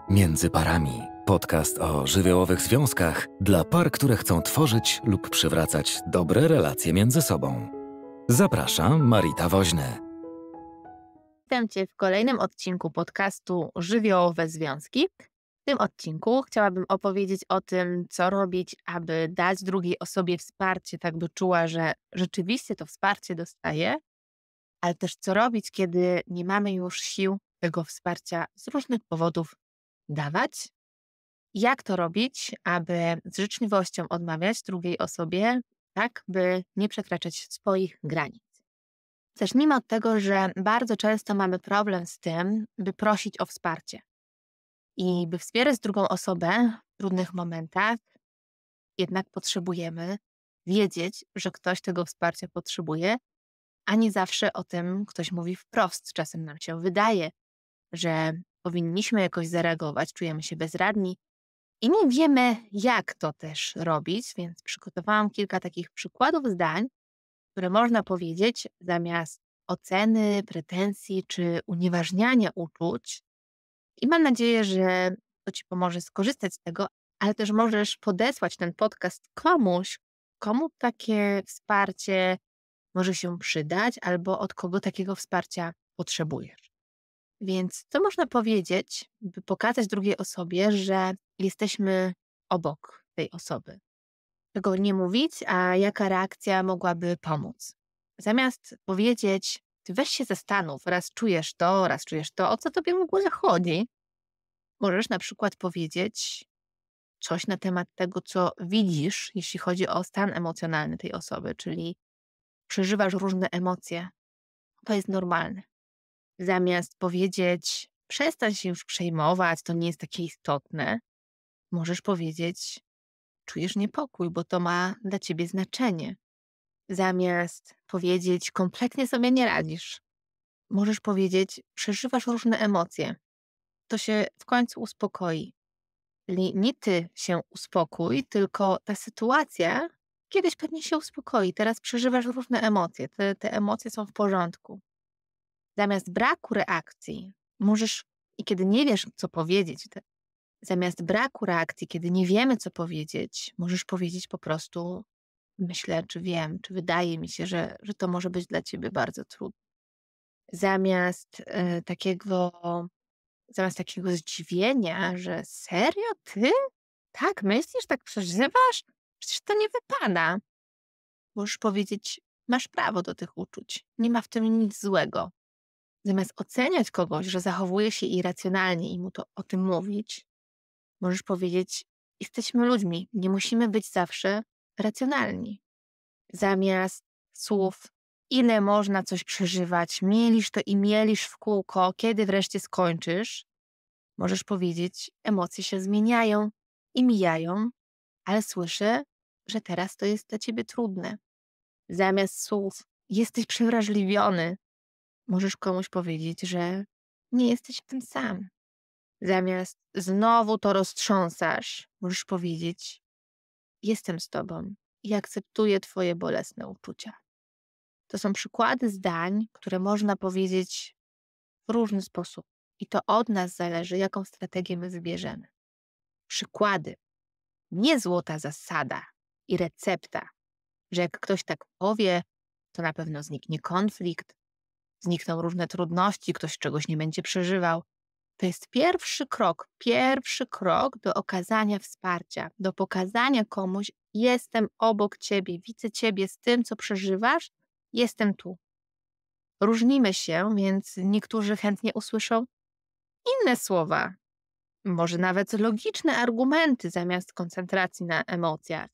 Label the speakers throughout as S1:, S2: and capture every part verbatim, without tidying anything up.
S1: Między parami. Podcast o żywiołowych związkach dla par, które chcą tworzyć lub przywracać dobre relacje między sobą. Zapraszam, Marita Woźny.
S2: Witam Cię w kolejnym odcinku podcastu Żywiołowe Związki. W tym odcinku chciałabym opowiedzieć o tym, co robić, aby dać drugiej osobie wsparcie, tak by czuła, że rzeczywiście to wsparcie dostaje, ale też co robić, kiedy nie mamy już sił tego wsparcia z różnych powodów dawać. Jak to robić, aby z życzliwością odmawiać drugiej osobie, tak by nie przekraczać swoich granic. Zacznijmy od tego, że bardzo często mamy problem z tym, by prosić o wsparcie. I by wspierać drugą osobę w trudnych momentach, jednak potrzebujemy wiedzieć, że ktoś tego wsparcia potrzebuje, a nie zawsze o tym ktoś mówi wprost. Czasem nam się wydaje, że powinniśmy jakoś zareagować, czujemy się bezradni i nie wiemy, jak to też robić, więc przygotowałam kilka takich przykładów zdań, które można powiedzieć zamiast oceny, pretensji czy unieważniania uczuć. I mam nadzieję, że to Ci pomoże skorzystać z tego, ale też możesz podesłać ten podcast komuś, komu takie wsparcie może się przydać albo od kogo takiego wsparcia potrzebujesz. Więc co można powiedzieć, by pokazać drugiej osobie, że jesteśmy obok tej osoby? Czego nie mówić, a jaka reakcja mogłaby pomóc? Zamiast powiedzieć, ty weź się zastanów, raz czujesz to, raz czujesz to, o co tobie w ogóle chodzi, możesz na przykład powiedzieć coś na temat tego, co widzisz, jeśli chodzi o stan emocjonalny tej osoby, czyli przeżywasz różne emocje. To jest normalne. Zamiast powiedzieć, przestań się już przejmować, to nie jest takie istotne, możesz powiedzieć, czujesz niepokój, bo to ma dla ciebie znaczenie. Zamiast powiedzieć, kompletnie sobie nie radzisz, możesz powiedzieć, przeżywasz różne emocje. To się w końcu uspokoi. Czyli nie ty się uspokój, tylko ta sytuacja kiedyś pewnie się uspokoi. Teraz przeżywasz różne emocje. Te, te emocje są w porządku. Zamiast braku reakcji, możesz, i kiedy nie wiesz, co powiedzieć, te, zamiast braku reakcji, kiedy nie wiemy, co powiedzieć, możesz powiedzieć po prostu, myślę, czy wiem, czy wydaje mi się, że, że to może być dla ciebie bardzo trudne. Zamiast y, takiego, zamiast takiego zdziwienia, że serio, ty? Tak myślisz, tak przeżywasz? Przecież to nie wypada. Możesz powiedzieć, masz prawo do tych uczuć. Nie ma w tym nic złego. Zamiast oceniać kogoś, że zachowuje się irracjonalnie i mu to o tym mówić, możesz powiedzieć, jesteśmy ludźmi, nie musimy być zawsze racjonalni. Zamiast słów, ile można coś przeżywać, mielisz to i mielisz w kółko, kiedy wreszcie skończysz, możesz powiedzieć, emocje się zmieniają i mijają, ale słyszę, że teraz to jest dla ciebie trudne. Zamiast słów, jesteś przewrażliwiony, możesz komuś powiedzieć, że nie jesteś w tym sam. Zamiast znowu to roztrząsasz, możesz powiedzieć, jestem z tobą i akceptuję twoje bolesne uczucia. To są przykłady zdań, które można powiedzieć w różny sposób. I to od nas zależy, jaką strategię my wybierzemy. Przykłady. Nie złota zasada i recepta, że jak ktoś tak powie, to na pewno zniknie konflikt, znikną różne trudności, ktoś czegoś nie będzie przeżywał. To jest pierwszy krok, pierwszy krok do okazania wsparcia, do pokazania komuś, jestem obok ciebie, widzę ciebie z tym, co przeżywasz, jestem tu. Różnimy się, więc niektórzy chętnie usłyszą inne słowa, może nawet logiczne argumenty zamiast koncentracji na emocjach.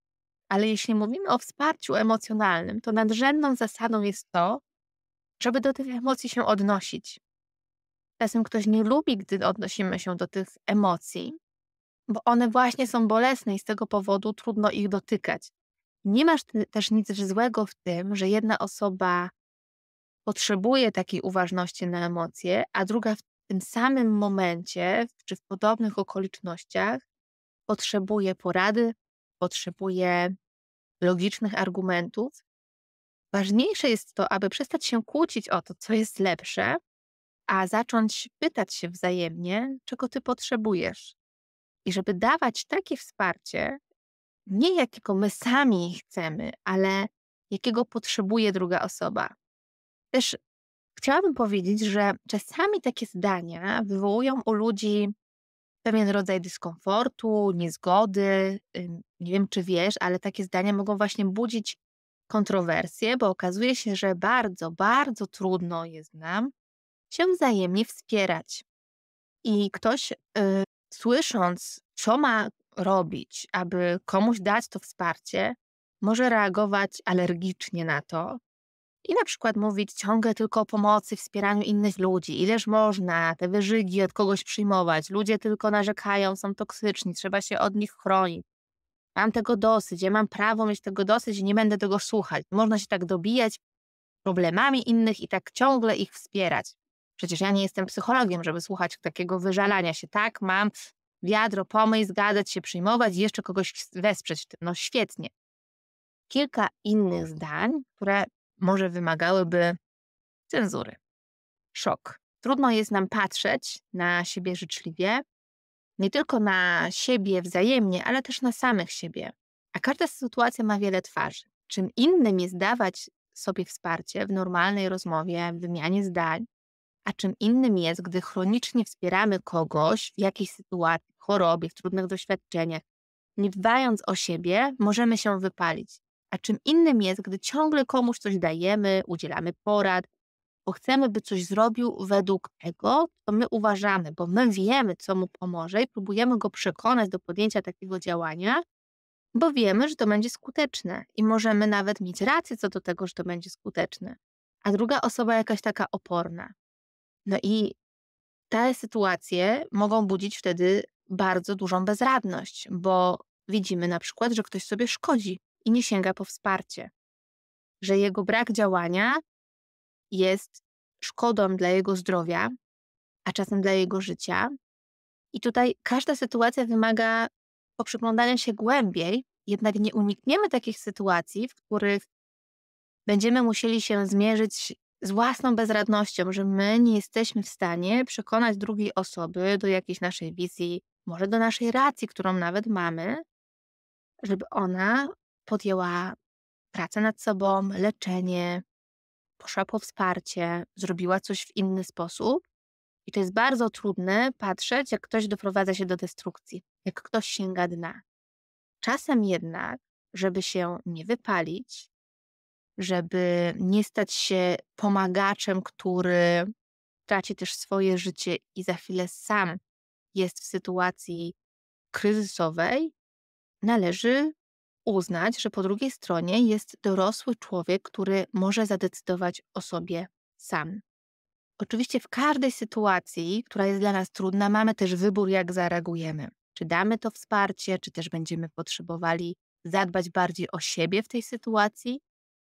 S2: Ale jeśli mówimy o wsparciu emocjonalnym, to nadrzędną zasadą jest to, żeby do tych emocji się odnosić. Czasem ktoś nie lubi, gdy odnosimy się do tych emocji, bo one właśnie są bolesne i z tego powodu trudno ich dotykać. Nie masz też nic złego w tym, że jedna osoba potrzebuje takiej uważności na emocje, a druga w tym samym momencie, czy w podobnych okolicznościach, potrzebuje porady, potrzebuje logicznych argumentów. Ważniejsze jest to, aby przestać się kłócić o to, co jest lepsze, a zacząć pytać się wzajemnie, czego ty potrzebujesz. I żeby dawać takie wsparcie, nie jakiego my sami chcemy, ale jakiego potrzebuje druga osoba. Też chciałabym powiedzieć, że czasami takie zdania wywołują u ludzi pewien rodzaj dyskomfortu, niezgody. Ym, Nie wiem, czy wiesz, ale takie zdania mogą właśnie budzić kontrowersje, bo okazuje się, że bardzo, bardzo trudno jest nam się wzajemnie wspierać. I ktoś, y, słysząc, co ma robić, aby komuś dać to wsparcie, może reagować alergicznie na to i na przykład mówić ciągle tylko o pomocy, wspieraniu innych ludzi. Ileż można te wyżygi od kogoś przyjmować? Ludzie tylko narzekają, są toksyczni, trzeba się od nich chronić. Mam tego dosyć, ja mam prawo mieć tego dosyć i nie będę tego słuchać. Można się tak dobijać problemami innych i tak ciągle ich wspierać. Przecież ja nie jestem psychologiem, żeby słuchać takiego wyżalania się. Tak, mam wiadro pomyj, zgadzać się, przyjmować i jeszcze kogoś wesprzeć w tym. No świetnie. Kilka innych zdań, które może wymagałyby cenzury. Szok. Trudno jest nam patrzeć na siebie życzliwie, nie tylko na siebie wzajemnie, ale też na samych siebie. A każda sytuacja ma wiele twarzy. Czym innym jest dawać sobie wsparcie w normalnej rozmowie, w wymianie zdań, a czym innym jest, gdy chronicznie wspieramy kogoś w jakiejś sytuacji, w chorobie, w trudnych doświadczeniach. Nie dbając o siebie, możemy się wypalić. A czym innym jest, gdy ciągle komuś coś dajemy, udzielamy porad, bo chcemy, by coś zrobił według tego, co my uważamy, bo my wiemy, co mu pomoże i próbujemy go przekonać do podjęcia takiego działania, bo wiemy, że to będzie skuteczne i możemy nawet mieć rację co do tego, że to będzie skuteczne. A druga osoba jakaś taka oporna. No i te sytuacje mogą budzić wtedy bardzo dużą bezradność, bo widzimy na przykład, że ktoś sobie szkodzi i nie sięga po wsparcie, że jego brak działania jest szkodą dla jego zdrowia, a czasem dla jego życia. I tutaj każda sytuacja wymaga poprzyglądania się głębiej, jednak nie unikniemy takich sytuacji, w których będziemy musieli się zmierzyć z własną bezradnością, że my nie jesteśmy w stanie przekonać drugiej osoby do jakiejś naszej wizji, może do naszej racji, którą nawet mamy, żeby ona podjęła pracę nad sobą, leczenie, poszła po wsparcie, zrobiła coś w inny sposób. I to jest bardzo trudne patrzeć, jak ktoś doprowadza się do destrukcji, jak ktoś sięga dna. Czasem jednak, żeby się nie wypalić, żeby nie stać się pomagaczem, który traci też swoje życie i za chwilę sam jest w sytuacji kryzysowej, należy uznać, że po drugiej stronie jest dorosły człowiek, który może zadecydować o sobie sam. Oczywiście w każdej sytuacji, która jest dla nas trudna, mamy też wybór, jak zareagujemy. Czy damy to wsparcie, czy też będziemy potrzebowali zadbać bardziej o siebie w tej sytuacji.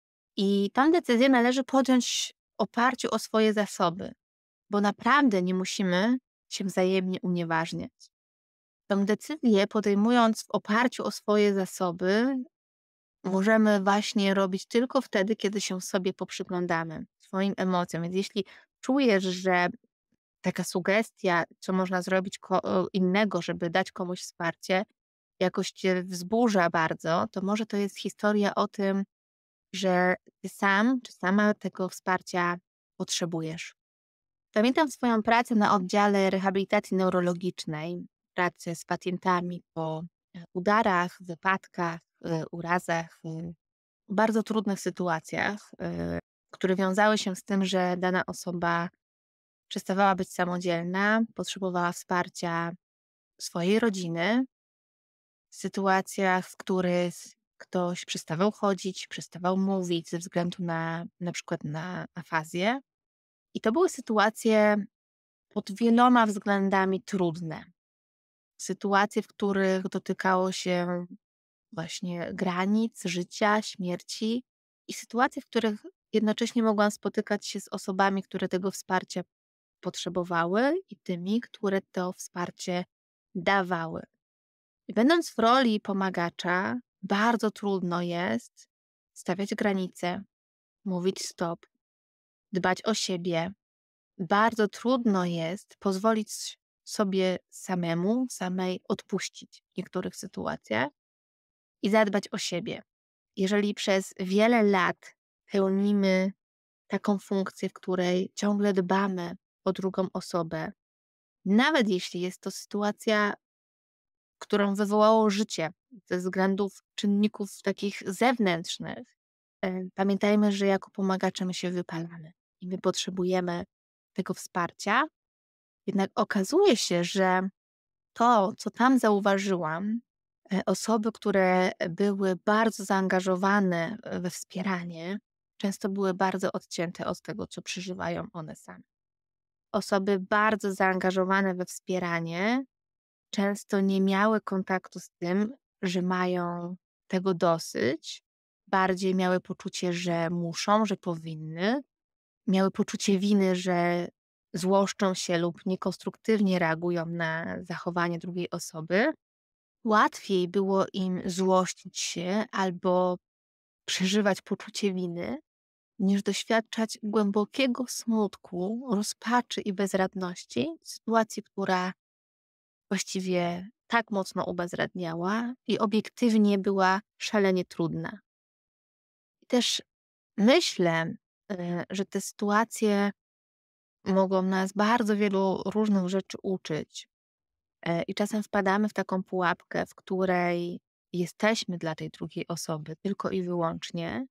S2: I tę decyzję należy podjąć w oparciu o swoje zasoby, bo naprawdę nie musimy się wzajemnie unieważniać. Tę decyzję podejmując w oparciu o swoje zasoby, możemy właśnie robić tylko wtedy, kiedy się sobie poprzyglądamy, swoim emocjom. Więc jeśli czujesz, że taka sugestia, co można zrobić ko- innego, żeby dać komuś wsparcie, jakoś cię wzburza bardzo, to może to jest historia o tym, że ty sam czy sama tego wsparcia potrzebujesz. Pamiętam swoją pracę na oddziale rehabilitacji neurologicznej, pracę z pacjentami po e, udarach, wypadkach, e, urazach, e, bardzo trudnych sytuacjach, e, które wiązały się z tym, że dana osoba przestawała być samodzielna, potrzebowała wsparcia swojej rodziny, w sytuacjach, w których ktoś przestawał chodzić, przestawał mówić ze względu na na przykład na afazję. I to były sytuacje pod wieloma względami trudne. Sytuacje, w których dotykało się właśnie granic, życia, śmierci i sytuacje, w których jednocześnie mogłam spotykać się z osobami, które tego wsparcia potrzebowały i tymi, które to wsparcie dawały. I będąc w roli pomagacza, bardzo trudno jest stawiać granice, mówić stop, dbać o siebie, bardzo trudno jest pozwolić sobie samemu, samej odpuścić w niektórych sytuacjach i zadbać o siebie. Jeżeli przez wiele lat pełnimy taką funkcję, w której ciągle dbamy o drugą osobę, nawet jeśli jest to sytuacja, którą wywołało życie ze względów czynników takich zewnętrznych, e, pamiętajmy, że jako pomagacze my się wypalamy i my potrzebujemy tego wsparcia. Jednak okazuje się, że to, co tam zauważyłam, e, osoby, które były bardzo zaangażowane we wspieranie, często były bardzo odcięte od tego, co przeżywają one same. Osoby bardzo zaangażowane we wspieranie często nie miały kontaktu z tym, że mają tego dosyć, bardziej miały poczucie, że muszą, że powinny, miały poczucie winy, że złoszczą się lub niekonstruktywnie reagują na zachowanie drugiej osoby. Łatwiej było im złościć się albo przeżywać poczucie winy, niż doświadczać głębokiego smutku, rozpaczy i bezradności w sytuacji, która właściwie tak mocno ubezradniała i obiektywnie była szalenie trudna. I też myślę, e, że te sytuacje mogą nas bardzo wielu różnych rzeczy uczyć. E, I czasem wpadamy w taką pułapkę, w której jesteśmy dla tej drugiej osoby tylko i wyłącznie,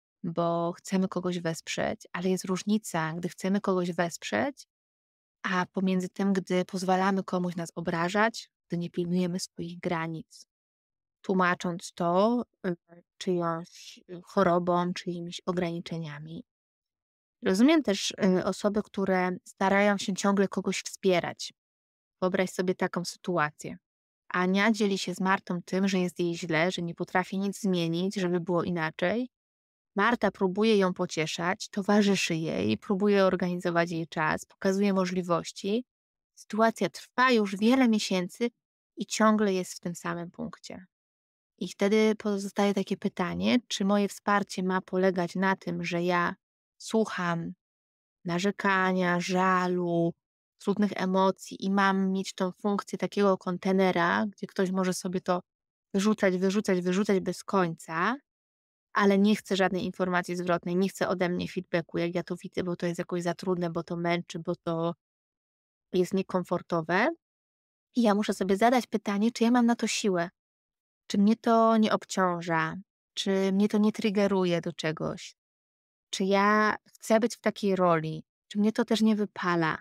S2: bo chcemy kogoś wesprzeć, ale jest różnica, gdy chcemy kogoś wesprzeć, a pomiędzy tym, gdy pozwalamy komuś nas obrażać, gdy nie pilnujemy swoich granic, tłumacząc to y, czyjąś chorobą, czyimiś ograniczeniami. Rozumiem też y, osoby, które starają się ciągle kogoś wspierać. Wyobraź sobie taką sytuację. Ania dzieli się z Martą tym, że jest jej źle, że nie potrafi nic zmienić, żeby było inaczej. Marta próbuje ją pocieszać, towarzyszy jej, próbuje organizować jej czas, pokazuje możliwości. Sytuacja trwa już wiele miesięcy i ciągle jest w tym samym punkcie. I wtedy pozostaje takie pytanie, czy moje wsparcie ma polegać na tym, że ja słucham narzekania, żalu, trudnych emocji i mam mieć tą funkcję takiego kontenera, gdzie ktoś może sobie to wyrzucać, wyrzucać, wyrzucać bez końca, ale nie chce żadnej informacji zwrotnej, nie chce ode mnie feedbacku, jak ja to widzę, bo to jest jakoś za trudne, bo to męczy, bo to jest niekomfortowe. I ja muszę sobie zadać pytanie, czy ja mam na to siłę, czy mnie to nie obciąża, czy mnie to nie triggeruje do czegoś, czy ja chcę być w takiej roli, czy mnie to też nie wypala,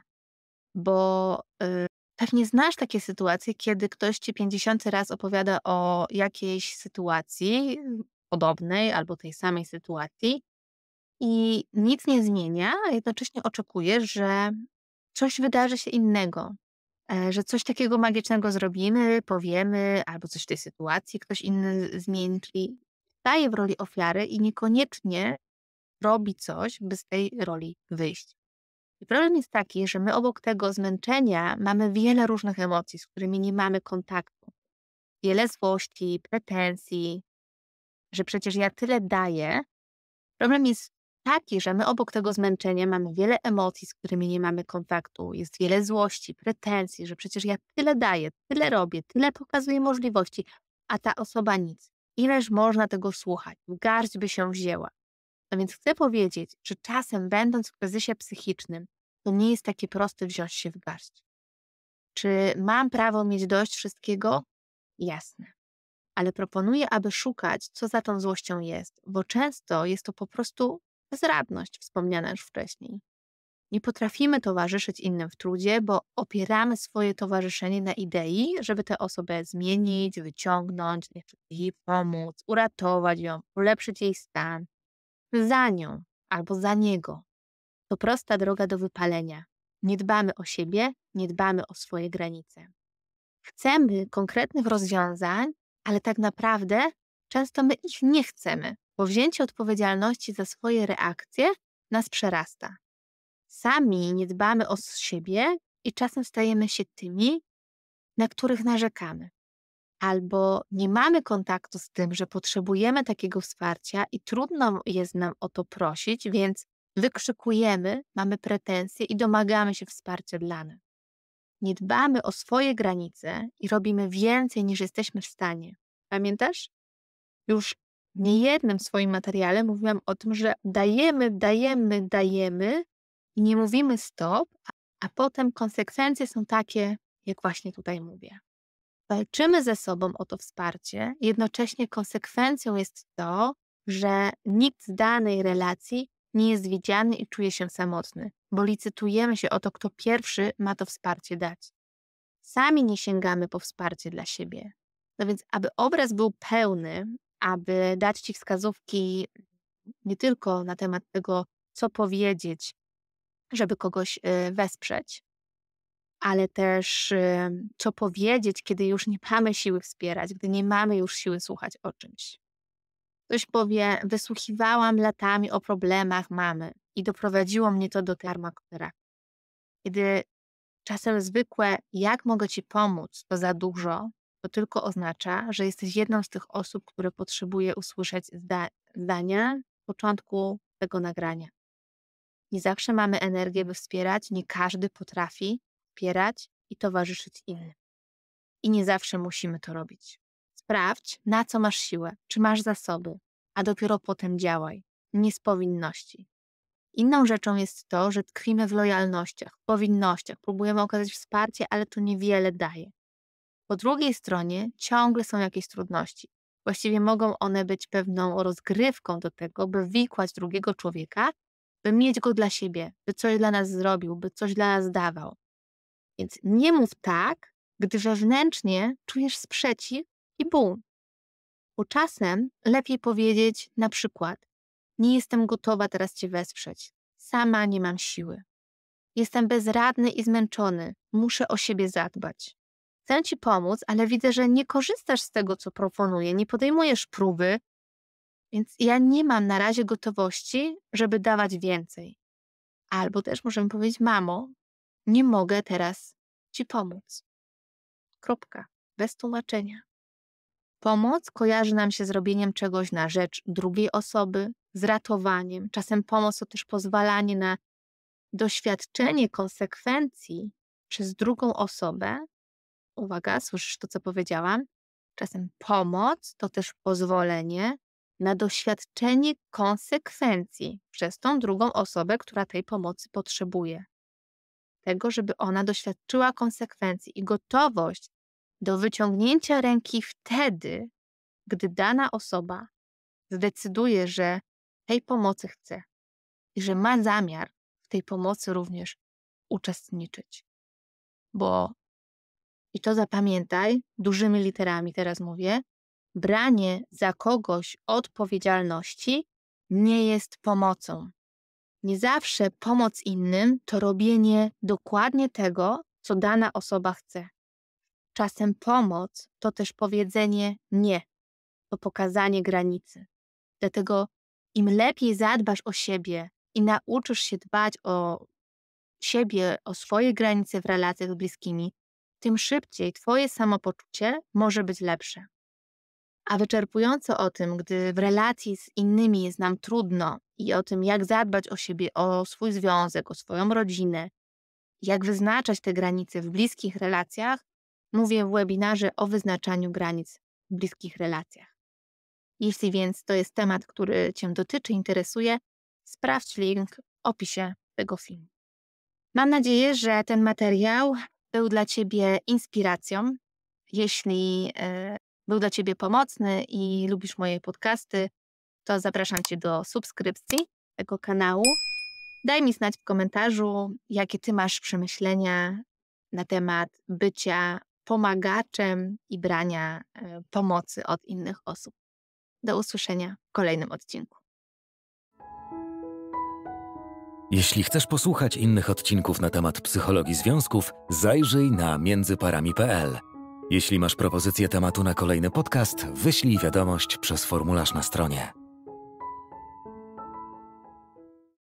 S2: bo y, pewnie znasz takie sytuacje, kiedy ktoś ci pięćdziesiąty raz opowiada o jakiejś sytuacji podobnej albo tej samej sytuacji i nic nie zmienia, a jednocześnie oczekujesz, że coś wydarzy się innego, e, że coś takiego magicznego zrobimy, powiemy, albo coś w tej sytuacji ktoś inny zmieni, czyli staje w roli ofiary i niekoniecznie robi coś, by z tej roli wyjść. I problem jest taki, że my obok tego zmęczenia mamy wiele różnych emocji, z którymi nie mamy kontaktu. Wiele złości, pretensji, że przecież ja tyle daję. Problem jest taki, że my obok tego zmęczenia mamy wiele emocji, z którymi nie mamy kontaktu. Jest wiele złości, pretensji, że przecież ja tyle daję, tyle robię, tyle pokazuję możliwości, a ta osoba nic. Ileż można tego słuchać? W garść by się wzięła. No więc chcę powiedzieć, że czasem będąc w kryzysie psychicznym, to nie jest takie proste wziąć się w garść. Czy mam prawo mieć dość wszystkiego? Jasne. Ale proponuję, aby szukać, co za tą złością jest, bo często jest to po prostu bezradność, wspomniana już wcześniej. Nie potrafimy towarzyszyć innym w trudzie, bo opieramy swoje towarzyszenie na idei, żeby tę osobę zmienić, wyciągnąć, jej pomóc, uratować ją, ulepszyć jej stan. Za nią albo za niego. To prosta droga do wypalenia. Nie dbamy o siebie, nie dbamy o swoje granice. Chcemy konkretnych rozwiązań, ale tak naprawdę często my ich nie chcemy, bo wzięcie odpowiedzialności za swoje reakcje nas przerasta. Sami nie dbamy o siebie i czasem stajemy się tymi, na których narzekamy. Albo nie mamy kontaktu z tym, że potrzebujemy takiego wsparcia i trudno jest nam o to prosić, więc wykrzykujemy, mamy pretensje i domagamy się wsparcia dla nas. Nie dbamy o swoje granice i robimy więcej, niż jesteśmy w stanie. Pamiętasz? Już w niejednym swoim materiale mówiłam o tym, że dajemy, dajemy, dajemy i nie mówimy stop, a, a potem konsekwencje są takie, jak właśnie tutaj mówię. Walczymy ze sobą o to wsparcie, jednocześnie konsekwencją jest to, że nikt z danej relacji nie jest widziany i czuje się samotny, bo licytujemy się o to, kto pierwszy ma to wsparcie dać. Sami nie sięgamy po wsparcie dla siebie. No więc, aby obraz był pełny, aby dać Ci wskazówki nie tylko na temat tego, co powiedzieć, żeby kogoś wesprzeć, ale też co powiedzieć, kiedy już nie mamy siły wspierać, gdy nie mamy już siły słuchać o czymś. Ktoś powie, wysłuchiwałam latami o problemach mamy i doprowadziło mnie to do farmakoterapii. Kiedy czasem zwykłe, jak mogę Ci pomóc, to za dużo, to tylko oznacza, że jesteś jedną z tych osób, które potrzebuje usłyszeć zda- zdania w początku tego nagrania. Nie zawsze mamy energię, by wspierać, nie każdy potrafi wspierać i towarzyszyć innym. I nie zawsze musimy to robić. Sprawdź, na co masz siłę, czy masz zasoby, a dopiero potem działaj, nie z powinności. Inną rzeczą jest to, że tkwimy w lojalnościach, w powinnościach, próbujemy okazać wsparcie, ale to niewiele daje. Po drugiej stronie ciągle są jakieś trudności. Właściwie mogą one być pewną rozgrywką do tego, by wikłać drugiego człowieka, by mieć go dla siebie, by coś dla nas zrobił, by coś dla nas dawał. Więc nie mów tak, gdy wewnętrznie czujesz sprzeciw i ból. Bo czasem lepiej powiedzieć na przykład: nie jestem gotowa teraz Cię wesprzeć, sama nie mam siły. Jestem bezradny i zmęczony, muszę o siebie zadbać. Chcę Ci pomóc, ale widzę, że nie korzystasz z tego, co proponuję, nie podejmujesz próby, więc ja nie mam na razie gotowości, żeby dawać więcej. Albo też możemy powiedzieć: mamo, nie mogę teraz Ci pomóc. Kropka. Bez tłumaczenia. Pomoc kojarzy nam się z robieniem czegoś na rzecz drugiej osoby, z ratowaniem. Czasem pomoc to też pozwalanie na doświadczenie konsekwencji przez drugą osobę. Uwaga, słyszysz to, co powiedziałam? Czasem pomoc to też pozwolenie na doświadczenie konsekwencji przez tą drugą osobę, która tej pomocy potrzebuje. Tego, żeby ona doświadczyła konsekwencji i gotowość do wyciągnięcia ręki wtedy, gdy dana osoba zdecyduje, że tej pomocy chce i że ma zamiar w tej pomocy również uczestniczyć. Bo, i to zapamiętaj, dużymi literami teraz mówię, branie za kogoś odpowiedzialności nie jest pomocą. Nie zawsze pomoc innym to robienie dokładnie tego, co dana osoba chce. Czasem pomoc to też powiedzenie nie, to pokazanie granicy. Dlatego im lepiej zadbasz o siebie i nauczysz się dbać o siebie, o swoje granice w relacjach z bliskimi, tym szybciej Twoje samopoczucie może być lepsze. A wyczerpująco o tym, gdy w relacji z innymi jest nam trudno i o tym, jak zadbać o siebie, o swój związek, o swoją rodzinę, jak wyznaczać te granice w bliskich relacjach, mówię w webinarze o wyznaczaniu granic w bliskich relacjach. Jeśli więc to jest temat, który Cię dotyczy, interesuje, sprawdź link w opisie tego filmu. Mam nadzieję, że ten materiał był dla Ciebie inspiracją. Jeśli e, był dla Ciebie pomocny i lubisz moje podcasty, to zapraszam Cię do subskrypcji tego kanału. Daj mi znać w komentarzu, jakie Ty masz przemyślenia na temat bycia pomagaczem i brania e, pomocy od innych osób. Do usłyszenia w kolejnym odcinku.
S1: Jeśli chcesz posłuchać innych odcinków na temat psychologii związków, zajrzyj na międzyparami kropka p l. Jeśli masz propozycję tematu na kolejny podcast, wyślij wiadomość przez formularz na stronie.